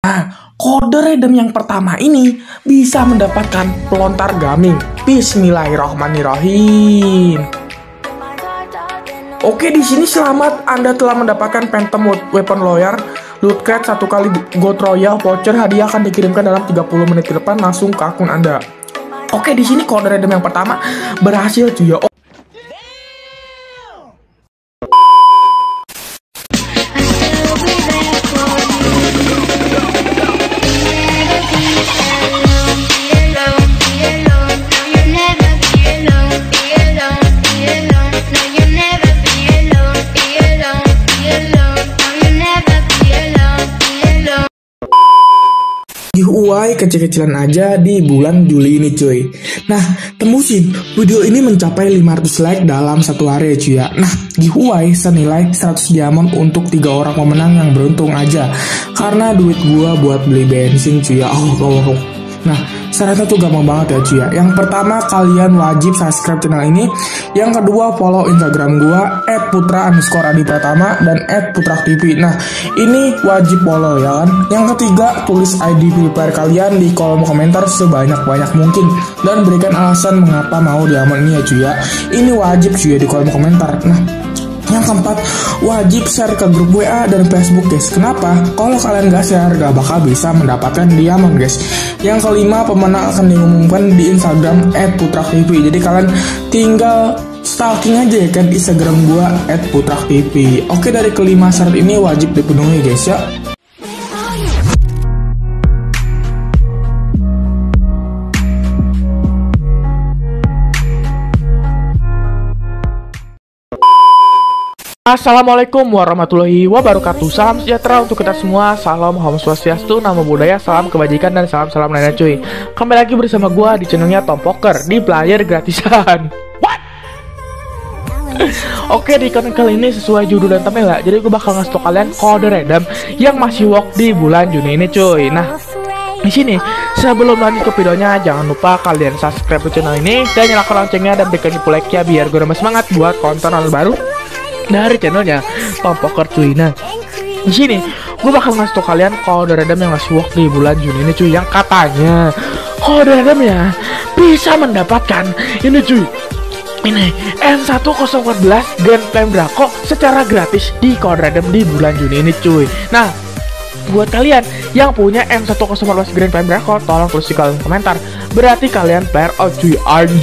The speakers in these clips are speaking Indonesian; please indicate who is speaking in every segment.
Speaker 1: Kode redem yang pertama ini bisa mendapatkan pelontar gaming. Bismillahirrahmanirrahim. Oke, di sini selamat, Anda telah mendapatkan Phantom Weapon Lawyer, loot crate 1 kali gold royal, voucher hadiah akan dikirimkan dalam 30 menit ke depan langsung ke akun Anda. Oke, di sini kode redem yang pertama berhasil cuy ya. Giveaway kecil-kecilan aja di bulan Juli ini cuy. Nah, tembusin video ini mencapai 500 like dalam 1 hari cuy ya. Nah, giveaway senilai 100 diamond untuk 3 orang pemenang yang beruntung aja. Karena duit gua buat beli bensin cuy ya. Nah, syaratnya tuh gampang banget ya cuy ya. Yang pertama, kalian wajib subscribe channel ini. Yang kedua, follow Instagram gua @putra_adipratama dan @putratv. Nah, ini wajib follow ya kan. Yang ketiga, tulis ID Free Fire kalian di kolom komentar sebanyak-banyak mungkin dan berikan alasan mengapa mau diamond ini ya cuy ya. Ini wajib cuy ya di kolom komentar. Nah, yang keempat, wajib share ke grup WA dan Facebook guys. Kenapa? Kalau kalian gak share, gak bakal bisa mendapatkan diamond guys. Yang kelima, pemenang akan diumumkan di Instagram @putratv. Jadi kalian tinggal stalking aja ya kan Instagram gua @putratv. Oke, dari kelima syarat ini wajib dipenuhi guys ya. Assalamualaikum warahmatullahi wabarakatuh. Salam sejahtera untuk kita semua. Salam Om Swastiastu, Namo Buddhaya, salam kebajikan dan salam nenek cuy. Kembali lagi bersama gua di channelnya Tom Poker di player gratisan. Oke, di konten kali ini sesuai judul dan thumbnail ya. Jadi gue bakal ngasih tau kalian kode redem yang masih work di bulan Juni ini cuy. Nah, di sini sebelum lanjut ke videonya, jangan lupa kalian subscribe ke channel ini dan nyalakan loncengnya dan berikan like ya biar gue nambah semangat buat konten baru dari channelnya Tom Poker cuy. Nah, di sini gue bakal ngasih tau kalian kode redem yang masih work di bulan Juni ini cuy, yang katanya kode redemnya bisa mendapatkan ini cuy, ini M1014 Grand Flame Draco secara gratis di kode redem di bulan Juni ini cuy. Nah, buat kalian yang punya M1014 Grand Flame Draco, tolong tulis di kolom komentar. Berarti kalian player out cuy,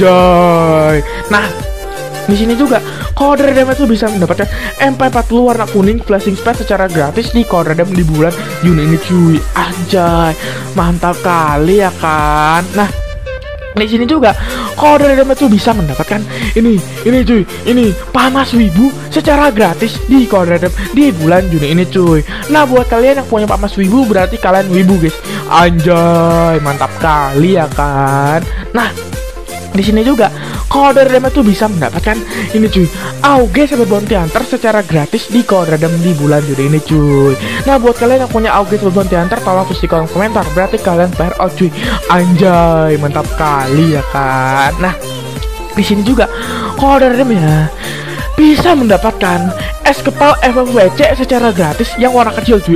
Speaker 1: anjay. Nah, di sini juga kode redem itu bisa mendapatkan MP40 warna kuning flashing speed secara gratis di kode redem di bulan Juni ini cuy. Anjay, mantap kali ya kan. Nah, di sini juga kode redem itu bisa mendapatkan ini cuy, ini panas wibu secara gratis di kode redem di bulan Juni ini cuy. Nah, buat kalian yang punya panas wibu berarti kalian wibu guys. Anjay, mantap kali ya kan. Nah, di sini juga kode redem itu bisa mendapatkan ini cuy, AUG Saber Bounty Hunter secara gratis di kode redem di bulan Juni ini cuy. Nah, buat kalian yang punya AUG Saber Bounty Hunter tolong tulis di kolom komentar. Berarti kalian player out cuy. Anjay, mantap kali ya kan. Nah, di sini juga kode redemnya bisa mendapatkan es kepal FFWC secara gratis yang warna kecil cuy.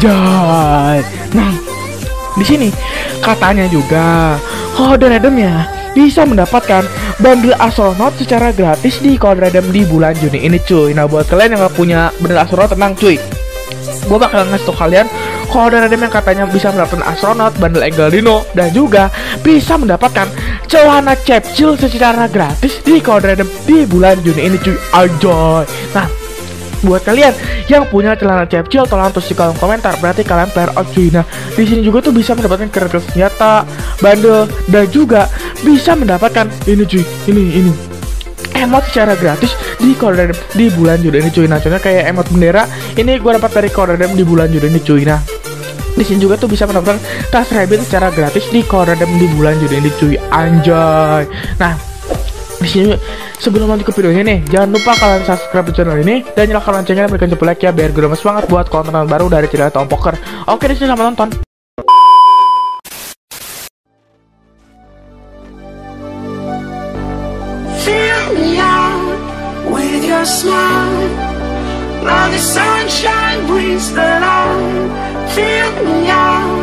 Speaker 1: Anjay. Nah, di sini katanya juga kode redemnya bisa mendapatkan bundle astronot secara gratis di kode redem di bulan Juni ini cuy. Nah, buat kalian yang gak punya bundle astronot, tenang cuy, gue bakal ngasih tau kalian kode redem yang katanya bisa mendapatkan astronot, bundle Eagle Dino, dan juga bisa mendapatkan celana capsule secara gratis di kode redem di bulan Juni ini cuy. Anjoy. Nah, buat kalian yang punya celana capsule tolong tulis di kolom komentar. Berarti kalian player out cuy. Nah, di sini juga tuh bisa mendapatkan kereta senjata, bundle, dan juga bisa mendapatkan ini cuy, ini emot secara gratis di kode redem di bulan Juni ini cuy. Nah, contohnya kayak emot bendera ini gue dapat dari kode redem di bulan Juni ini cuy. Nah, di sini juga tuh bisa mendapatkan tas rabbit secara gratis di kode redem di bulan Juni ini cuy. Anjay. Nah, di sini sebelum lanjut ke videonya nih, jangan lupa kalian subscribe di channel ini dan nyalakan loncengnya dan berikan like ya biar gue nambah semangat buat konten baru dari channel Tom Poker. Oke, di sini selamat nonton. With your smile, now the sunshine brings the light. Fill me out.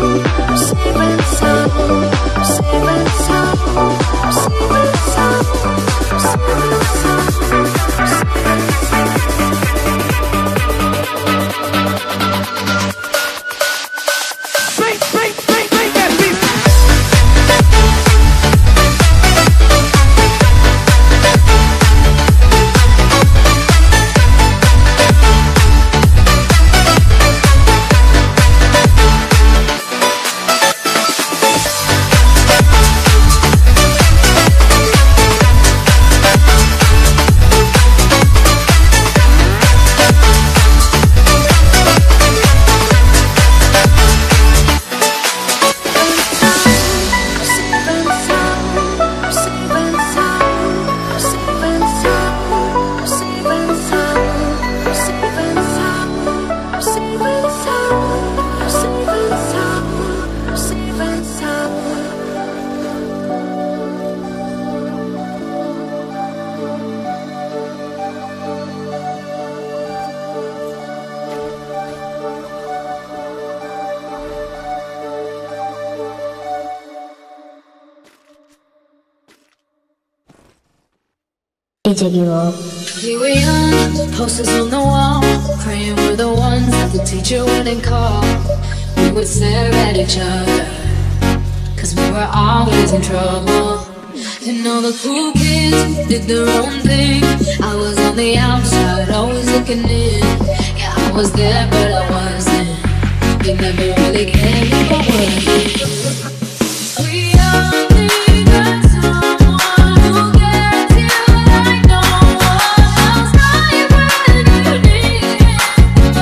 Speaker 2: Here we are, posters on the wall, praying we're the ones that the teacher wouldn't call. We would stare at each other, cause we were always in trouble. And all the cool kids did their own thing. I was on the outside, always looking in. Yeah, I was there, but I wasn't. They never really cared if I wasn't. We all need that someone who gets you like no one else. Right when you need it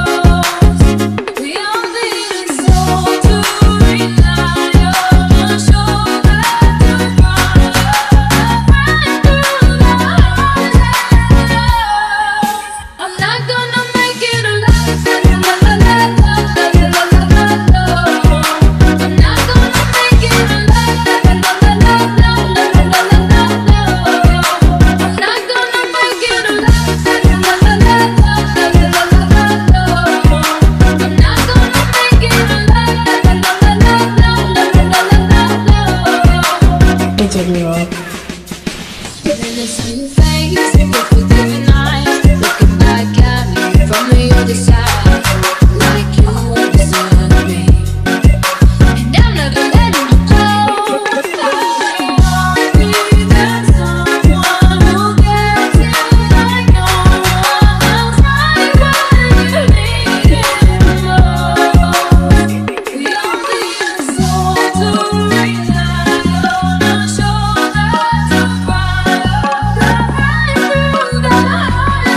Speaker 2: most. We all need a soul to rely on, a shoulder to cry on, a friend through the highs and lows. I'm not gonna make it alive. La la la la la la la la la. I'm not gonna make it alive. La la la la la la la la la la. I'm not gonna make it alive. La la la la la la la la la la. I'm not gonna make it alive. La la la la la la la la la. Feeling this new face, look with different eyes, looking back at me from the other side, like you understood me, and I'm never letting you go. I need that someone who gets you like no one else, right when you need it most. We all need a soul to rely on, a shoulder to cry on, a friend through the highs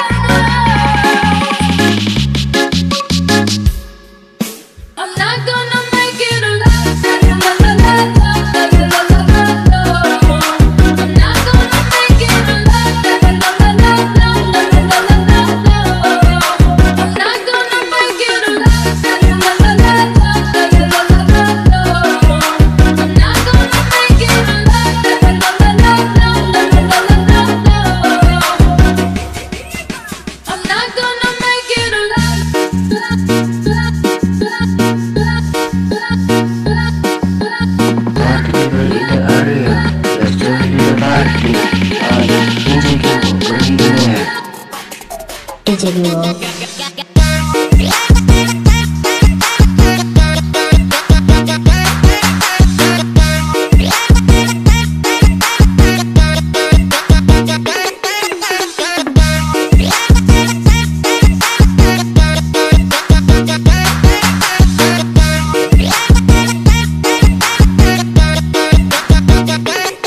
Speaker 2: and lows. I'm not gonna make it alive. La la la la la la la la la la. I'm not gonna make it alive. La la la la la la la la la la la. I'm not gonna make it alive. La la la la la la la la la la la. I'm not gonna make it alive. La la la la la la la la la la la. I'm not gonna make it alive.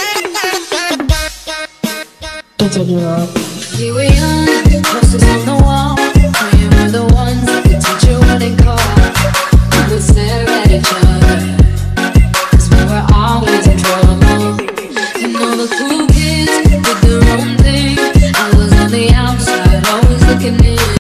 Speaker 2: Here we are, posters on the wall.